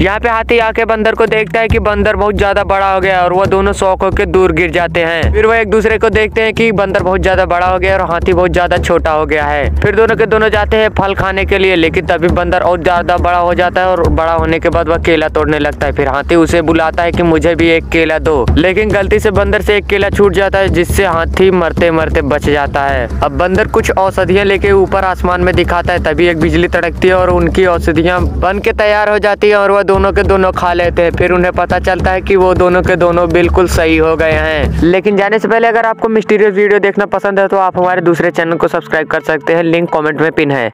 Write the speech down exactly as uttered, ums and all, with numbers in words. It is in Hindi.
यहाँ पे हाथी आके बंदर को देखता है कि बंदर बहुत ज्यादा बड़ा हो गया और वो दोनों शौक होकर दूर गिर जाते हैं। फिर वो एक दूसरे को देखते हैं कि बंदर बहुत ज्यादा बड़ा हो गया और हाथी बहुत ज्यादा छोटा हो गया है। फिर दोनों के दोनों जाते हैं फल खाने के लिए, लेकिन तभी बंदर और ज्यादा बड़ा हो जाता है और बड़ा होने के बाद वह केला तोड़ने लगता है। फिर हाथी उसे बुलाता है कि मुझे भी एक केला दो, लेकिन गलती से बंदर से एक केला छूट जाता है जिससे हाथी मरते मरते बच जाता है। अब बंदर कुछ औषधियाँ लेके ऊपर आसमान में दिखाता है, तभी एक बिजली तड़कती है और उनकी औषधियाँ बन के तैयार हो जाती है और वह दोनों के दोनों खा लेते हैं। फिर उन्हें पता चलता है कि वो दोनों के दोनों बिल्कुल सही हो गए हैं। लेकिन जाने से पहले अगर आपको मिस्टीरियस वीडियो देखना पसंद है तो आप हमारे दूसरे चैनल को सब्सक्राइब कर सकते हैं, लिंक कमेंट में पिन है।